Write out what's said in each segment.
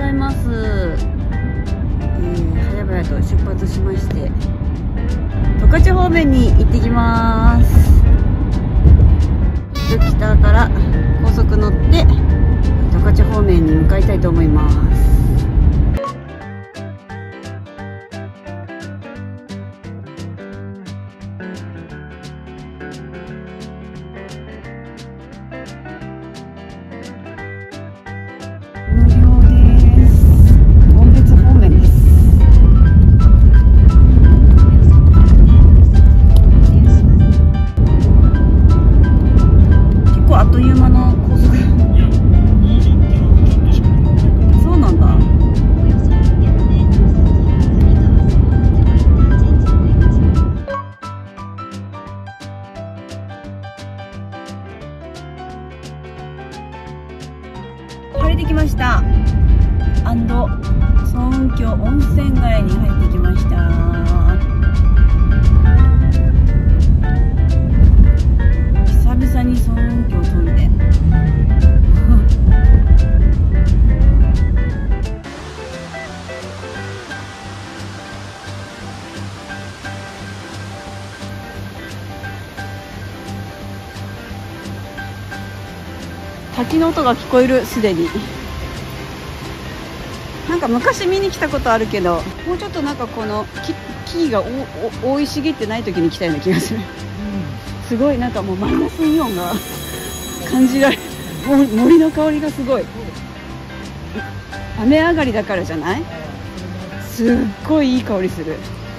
ざいます。早々と出発しまして十勝方面に行ってきます。北から高速乗って十勝方面に向かいたいと思います。晴れてきました。層雲峡温泉街に入ってきました。久々に層雲峡を撮るね。滝の音が聞こえる。すでになんか昔見に来たことあるけど、もうちょっとなんかこの木々が覆い茂ってない時に来たような気がする、すごいなんかもうマイナスイオンが感じられる。森の香りがすごい。雨上がりだからじゃない？すっごいいい香りする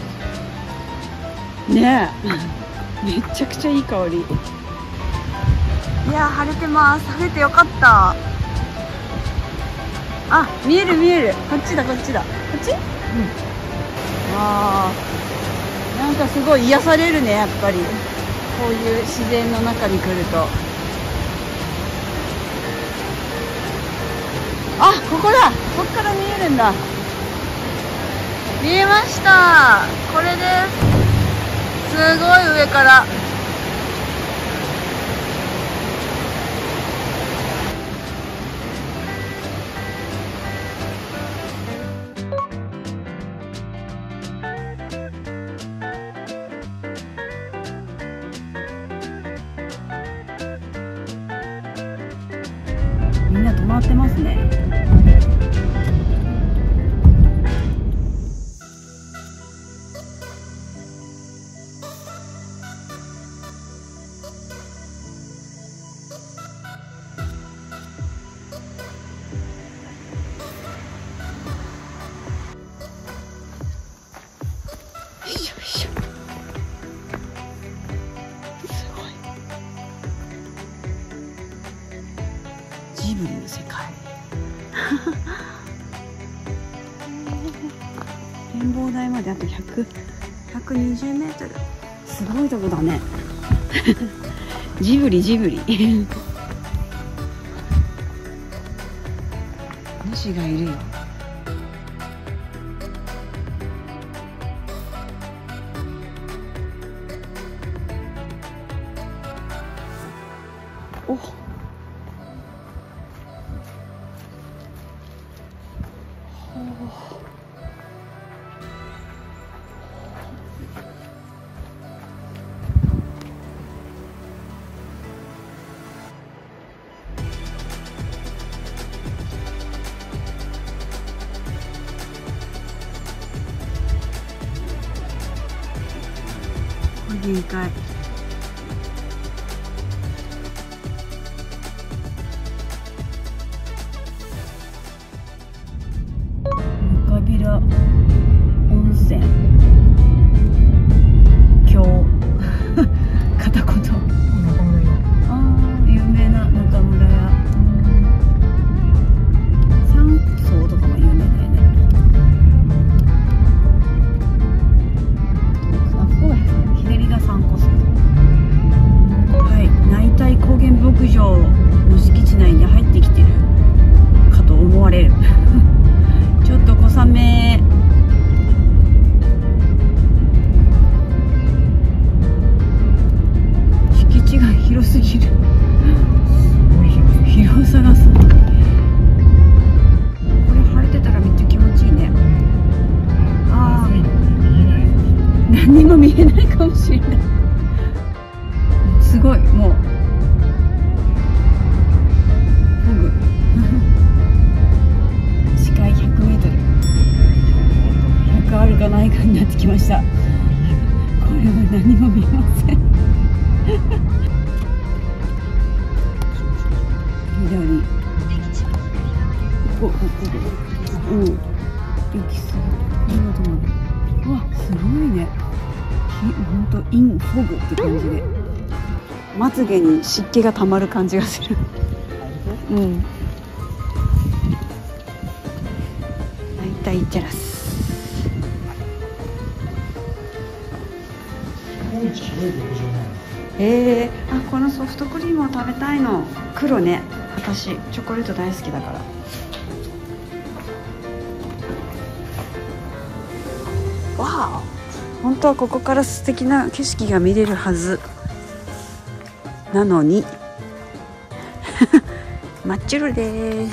ねえめちゃくちゃいい香り。いや晴れてます。晴れてよかった。あ、見える見える。こっちだこっちだ。こっち？わあ、なんかすごい癒されるね、やっぱりこういう自然の中に来ると。あ、ここだ。こっから見えるんだ。見えました。これです。すごい上から。みんな止まってますね。よいしょよいしょ。ジブリの世界展望台まであと120メートル。すごいとこだねジブリジブリ主がいるよ。お、限界。中平温泉郷片言。ああ、有名な中村屋。三層とかも有名だよね。あそこが左が三個層。 何も見えないかもしれない。すごい、もうフグ視界100メートル、100あるかないかになってきました。これは何も見えません。左、うん、行き過ぎ、うわ、すごいね。本当インフォグって感じで、まつげに湿気がたまる感じがする。うん。大体テラス。あ、このソフトクリームを食べたいの。黒ね。私チョコレート大好きだから。わあ。本当はここから素敵な景色が見れるはずなのにマッチュルです。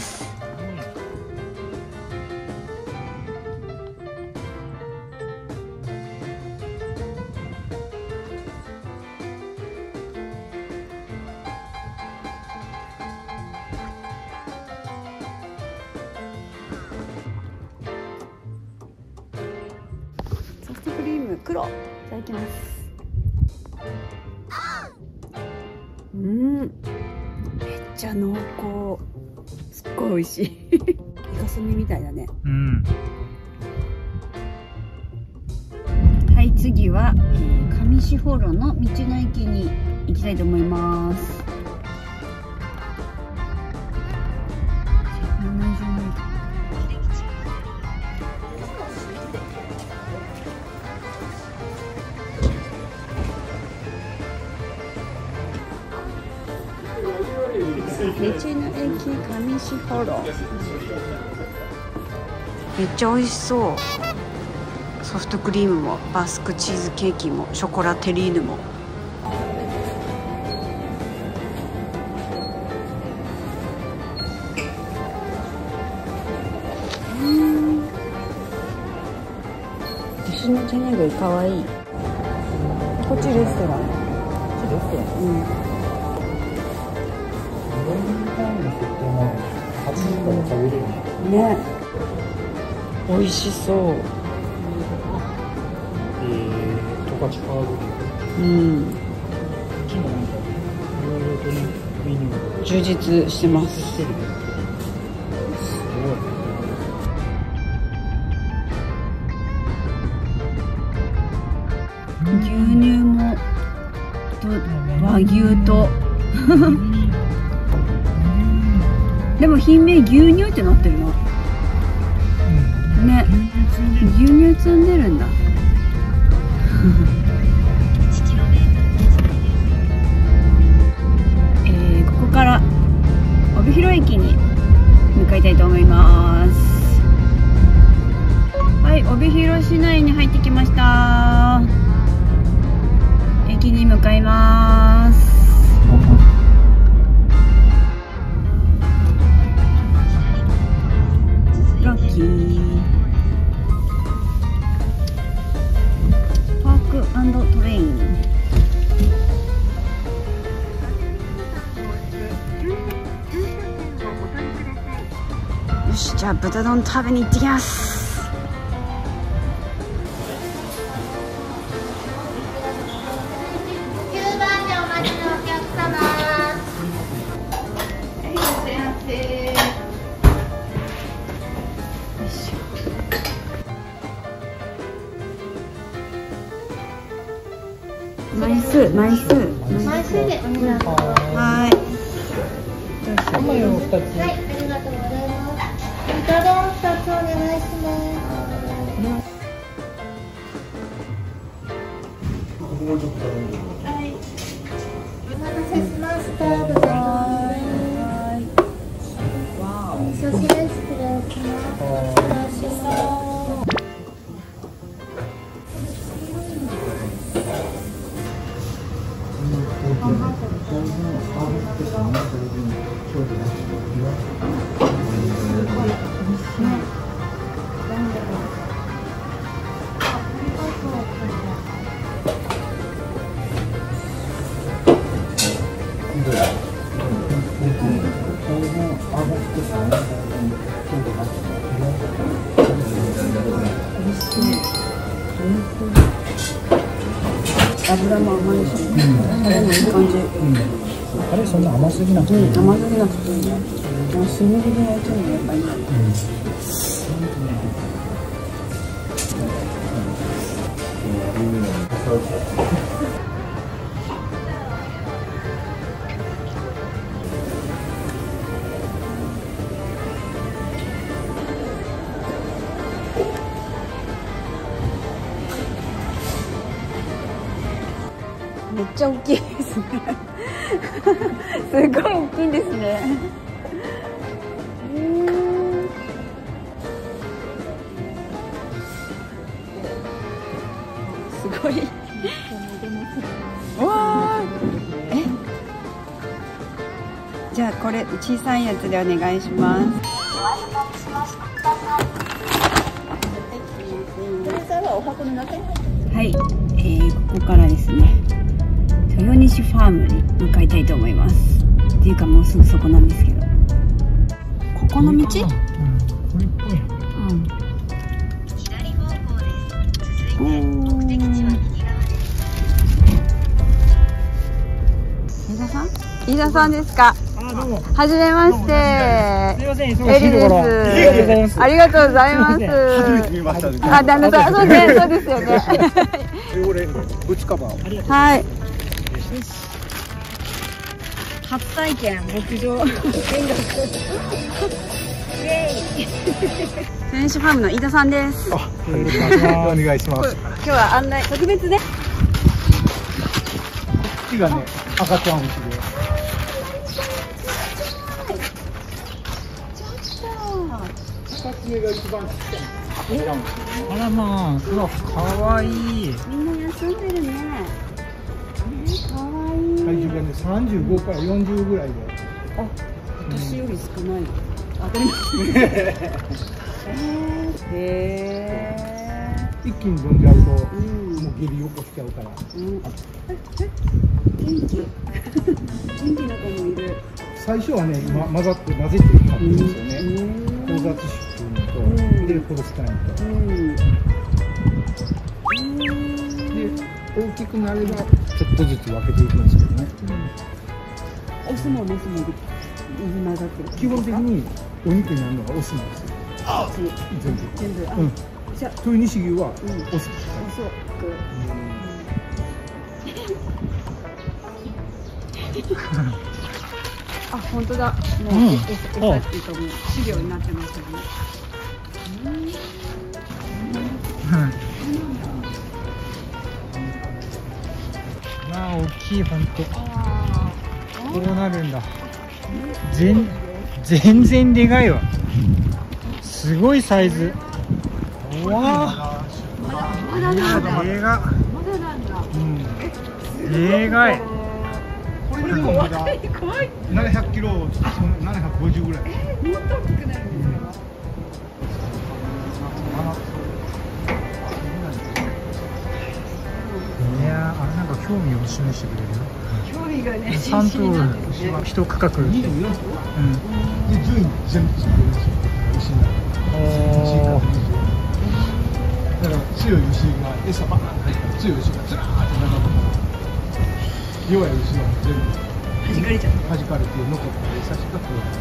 ソフトクリーム黒いただきます。めっちゃ濃厚、すっごい美味しい。イカスミみたいだね。はい、次は、上士幌の道の駅に行きたいと思います。道の駅上士幌、めっちゃ美味しそう。ソフトクリームもバスクチーズケーキもショコラテリーヌも。牛の手ぬぐいかわいい。こっちレストラン。ね、美味しそう。 十勝ハーブ充実してます。牛乳も和牛とでも品名牛乳ってなってるな。ね、牛乳積んでるんだ。ここから帯広駅に向かいたいと思います。はい、帯広市内に入ってきました。駅に向かいます。ラッキー。パーク&トレイン。よし、じゃあ豚丼食べに行ってきます。 9番でお待ちのお客様。 枚数でお願いします。はい。 甘いを2つ。 はい、ありがとうございます。豚丼2つお願いします。はい。お待たせしました。豚丼。わお。味噌汁失礼します。 油も甘いし、タレもいい感じ。 あれそんな甘すぎなくていい。 甘すぎなくていいね。もう炭火で焼いてるのがやっぱいいな。めっちゃ大きいですね。すごい大きいんですね。すごい。わあ。じゃあこれ小さいやつでお願いします。はい、ここからですね。豊西ファームに向かいたいと思います。っていうかもうすぐそこなんですけど。ここの道？ これっぽい。 左方向です。続いて目的地は右側です。 飯田さん？飯田さんですか？ あ、どうも。 はじめまして。 すいません、忙しいところ。 エリです。ありがとうございます。 初めて見ました。 あ、旦那さん、そうね、そうですよね。 俺、ブチカバー。 はい。初体験、牧場見学。豊西ファームの飯田さんです。 お願いします。 今日は案内、特別ね。 こっちがね、赤ちゃん牛で。2つ目が一番ちっちゃい。あらまあ、かわいい。 みんな休んでるね。かわいい。 体重がね、35から40ぐらいで。 あ、私より少ない。当たり前。 一気に飲んじゃうと、もう下痢起こしちゃうから。 元気。元気な子もいる。 最初はね、混ぜて買ってるんですよね。交雑種と、で、ホルスタインと。で、大きくなれば、ちょっとずつ分けていくんですけどね。 オスもメスも混ざってる。 基本的にお肉になるのがオスなんですよ。全部。じゃあ、豊西牛はオス。 あ、本当だ。もう飼料になってますよね。 まあ大きい本当。こうなるんだ。全然でかいわ。すごいサイズ。わあ。でか。でかい。これでもまだ700キロ、750ぐらい。 もっと大きくなるんですか？ いやー、なんか興味を示してくれる。 興味がね、 3頭一区画。で、順位全部つけるんですよ。牛が。だから強い牛が餌バーンと入ったら強い牛がずらーって並ぶ。弱い牛は全部弾かれて残った餌しか食わない。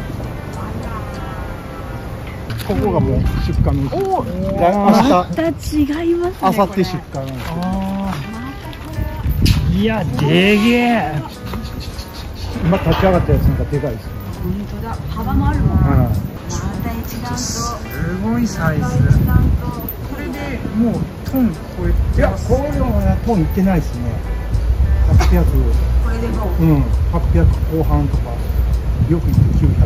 ここがもう出荷の違いますね。 あさって出荷なんですよ。いや、でげえ。今立ち上がったやつなんかでかいです。 本当だ、幅もあるもん。また一段と。 すごいサイズ。これでもうトン超えて。いや、これでもトンいってないですね。800。 これでも 800後半とか、よく言って900とか。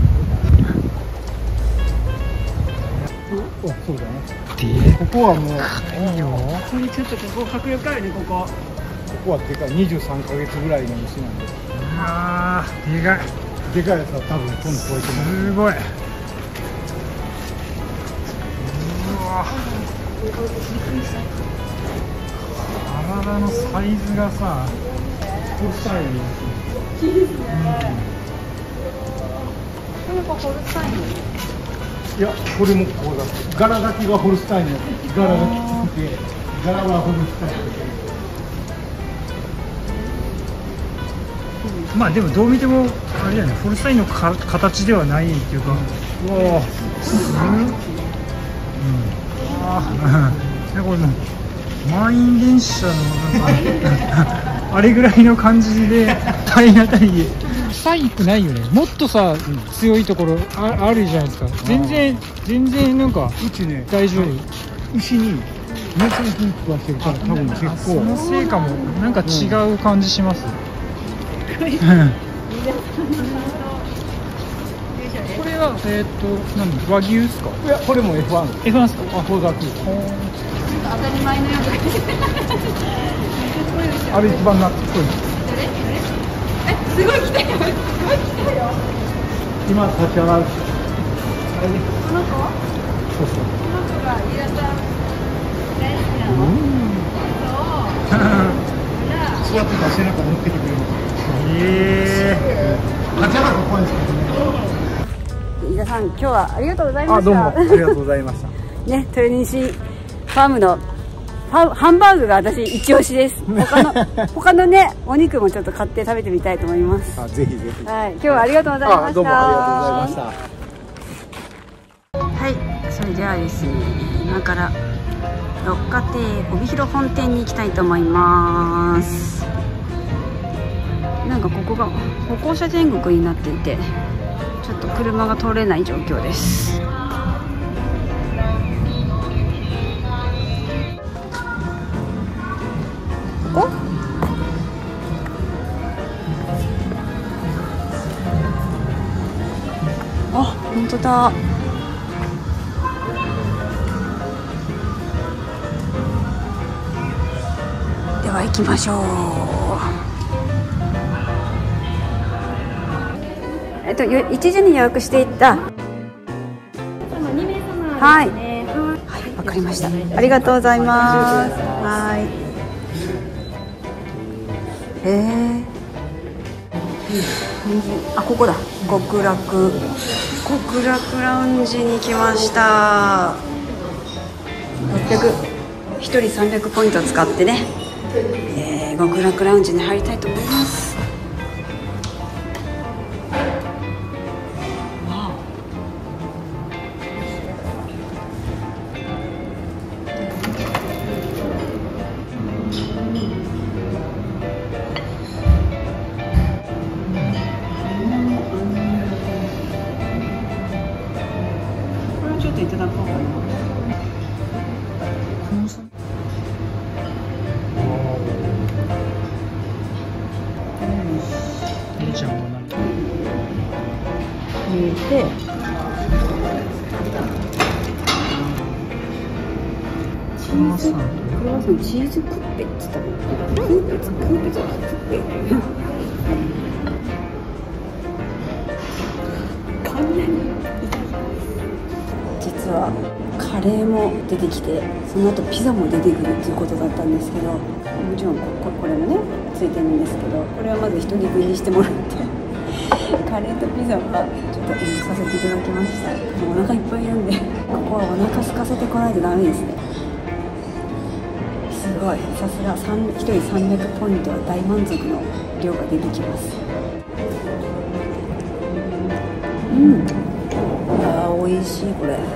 そうだね。ここはもういいよ。 これちょっとここ迫力あるね、ここ。 ここはでかい、23ヶ月ぐらいの牛なんで。ああ、でかい。でかいやつは多分トン超えてます。すごい。うわ。体のサイズがさ、ホルスタイン。 大きいですね。これがホルスタイン。 いや、これもこうだ。柄だけがホルスタインの柄がきつくて、柄はホルスタイン。 まあでもどう見てもあれやね、ホルスタインの形ではないっていうか、うわあ、これも満員電車のなんかあれぐらいの感じで体当たり臭くないよね。もっとさ、強いところあるじゃないですか。全然なんかうちね大丈夫。 牛に乳酸菌食わしてるから多分結構そのせいかも。なんか違う感じします。これは何和牛ですか？ いやこれも F1 F1 ですか？ あ当然当たり前のようなあれ一番なっこいいすごい来たよ、すごい来たよ。 今立ち上がるこの子？ そうそうこの子がリラちゃん大好きなの？ 座ってた背中乗っけてくれます。 立ち上がると怖いんですけどね。 飯田さん、今日はありがとうございました。 どうもありがとうございましたね、豊西ファームのハンバーグが私一押しです。他のね、お肉もちょっと買って食べてみたいと思います。 ぜひぜひ。 はい、今日はありがとうございました。 どうもありがとうございました。 はい、それではですね、今から六花亭帯広本店に行きたいと思います。なんかここが歩行者天国になっていて、ちょっと車が通れない状況です。ここ？あ、本当だ。では行きましょう。1時に予約していた。はい。はい、わかりました。ありがとうございます。はい。あ、ここだ。極楽ラウンジに来ました。1人300ポイント使ってね、極楽ラウンジに入りたいと思います。いただこうかな。 姉ちゃんは何？ 入れて、クロワッサンチーズクッペって言ったの？クッペじゃなくてクッペ。実はカレーも出てきて、その後ピザも出てくるっていうことだったんですけど、もちろんこれもねついてるんですけど、これはまず1人分にしてもらってカレーとピザはちょっとさせていただきました。もうお腹いっぱいなんで、ここはお腹空かせてこないとダメですね。すごい、さすが1人300ポイントは大満足の量が出てきます。あー、美味しい。これ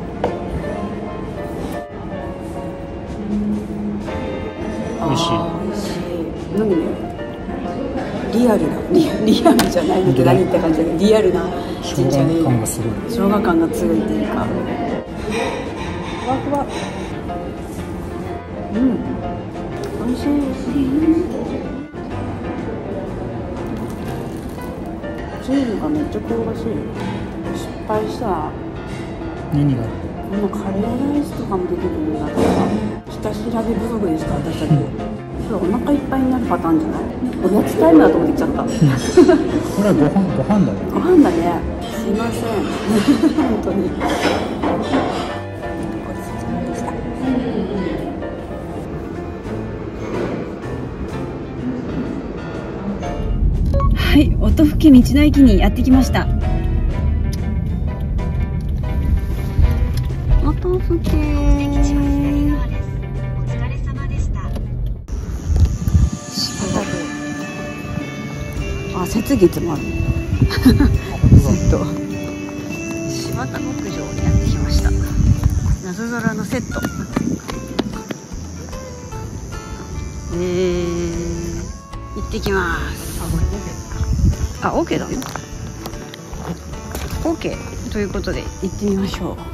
美味しい。 美味しい。何ね、リアルじゃないのって何って感じで、リアルなちっちゃい生姜感がすごい。 生姜感が強いっていうか、ふわふわ。美味しい。チーズがめっちゃ香ばしい。失敗したら何が？ このカレーライスとかも出てくるんだから、下調べ不足でした、私たち。お腹いっぱいになるパターンじゃない？おやつタイムだと思って言っちゃった。 これはご飯だね。 ご飯だね。すいません。本当に。ごちそうさまでした。はい、音吹道の駅にやってきました。音吹お疲れ様でした。 あ、 雪月もあるセット。柴田牧場にやってきました。謎空のセット。行ってきます。あ、OK だね。OK ということで行ってみましょ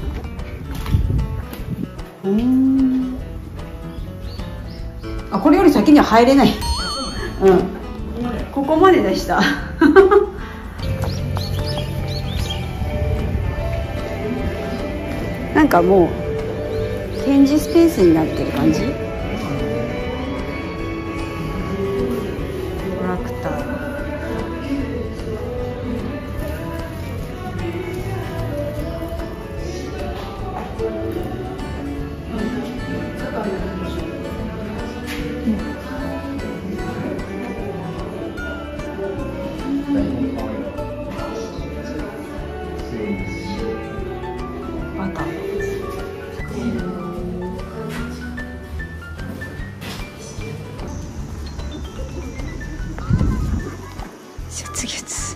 う。あ、これより先には入れない。うん。ここまででした。なんかもう展示スペースになってる感じ。トラクター。バター。雪月。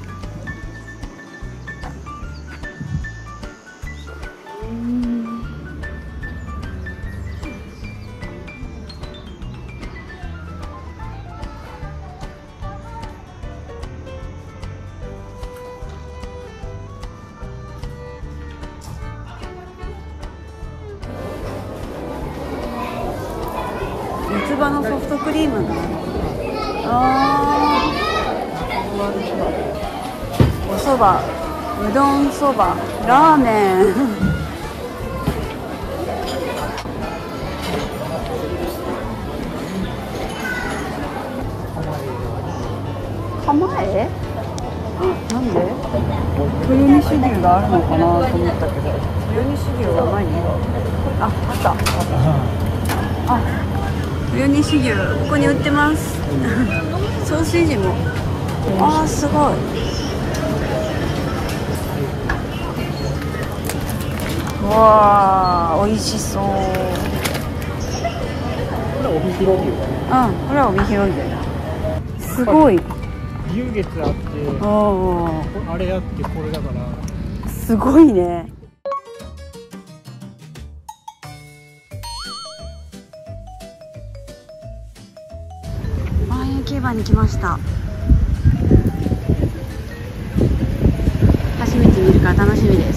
四つ葉のソフトクリームがおそば、うどんそば、ラーメン。構え？なんで？豊西牛があるのかなと思ったけど、豊西牛は何？あ、あった。あ、豊西牛、ここに売ってます。ソーセージも。あー、すごい。わー、美味しそう。これ帯広牛。うん、これは帯広牛だ。すごい。 龍月あって、あれあってこれだから。 すごいね。万円競馬に来ました。初めて見るから楽しみです。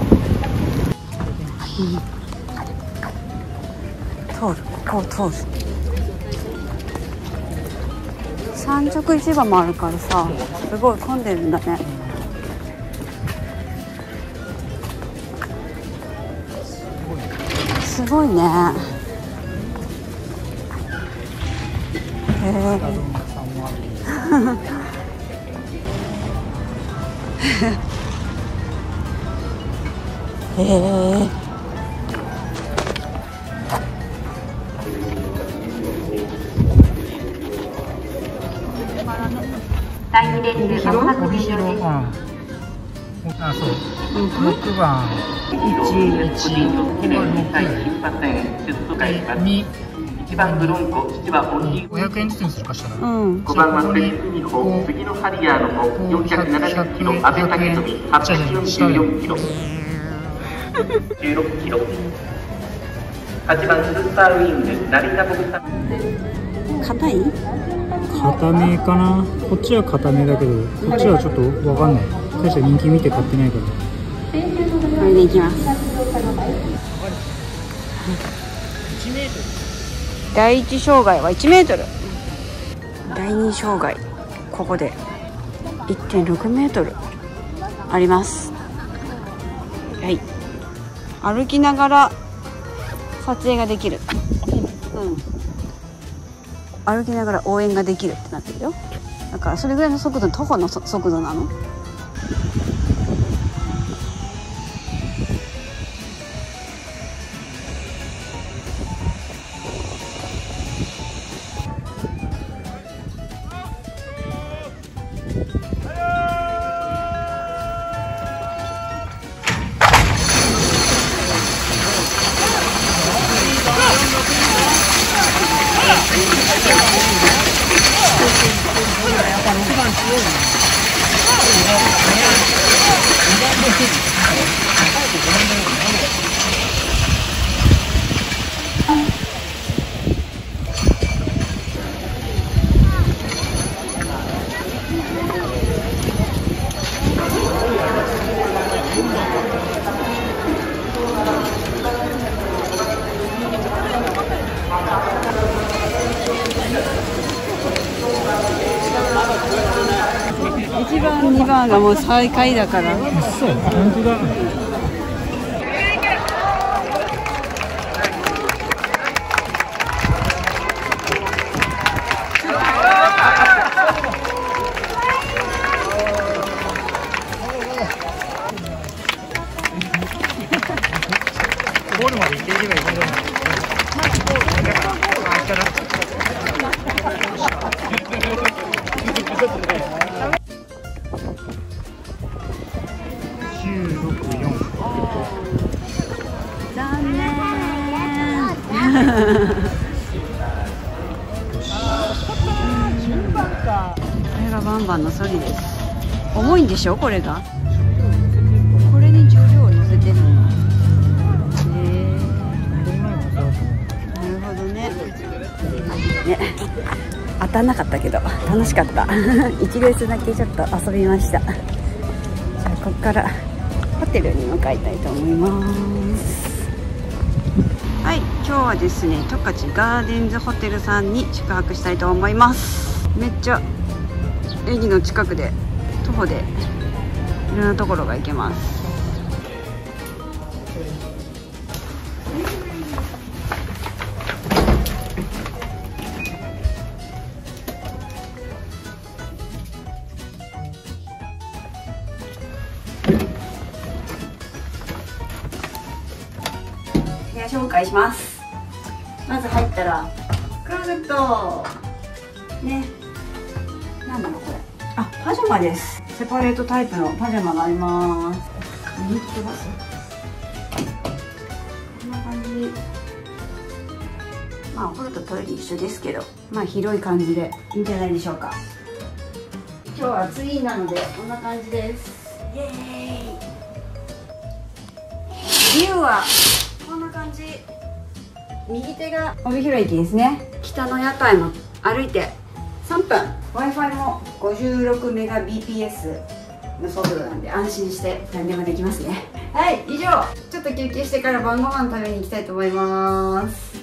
通る、ここを通る。産直市場もあるからさ、すごい混んでるんだね。すごいね。へえ。へえ。 第2レースまもなく帯広、あ、そう。6番。1、 1番ブロンコ、父はオンリー。 500円ずつにするかしら。 5番はフレック2歩、次のハリアーの方、470キロ、阿部武富、844キロ、16キロ。8番スーパーウィング、成田ボブさん。 硬い？ 固めかな。こっちは固めだけど、こっちはちょっとわかんない。大した人気見て買ってないから。 これでいきます。第一障害は1メートル。第二障害、ここで 1.6 メートルあります。はい。歩きながら撮影ができる。歩きながら応援ができるってなってるよ。だからそれぐらいの速度、徒歩の速度なの。6番強いね。 1番2番がもう最下位だから。 そう、本当だ。ゴールまで行っていけばいいけど。 残念。これがバンバンのソリです。重いんでしょこれが。これに重量を乗せてるの。なるほどね。ね、当たんなかったけど楽しかった。1レースだけちょっと遊びました。じゃあここからホテルに向かいたいと思います。はい、今日はですね、十勝ガーデンズホテルさんに宿泊したいと思います。めっちゃ駅の近くで徒歩でいろんなところが行けます。部屋紹介します。まず入ったらクローゼットね、なんだろうこれ、あ、パジャマです。セパレートタイプのパジャマがあります。見てます。こんな感じ。まあお風呂とトイレ一緒ですけど、まあ広い感じでいいんじゃないでしょうか。今日はツインなのでこんな感じです。イエーイ。ビューはこんな感じ。右手が帯広駅ですね。北の屋台も歩いて3分。 Wi-Fi も56メガ BPS の速度なんで安心して何でもできますね。はい、以上。ちょっと休憩してから晩ご飯食べに行きたいと思います。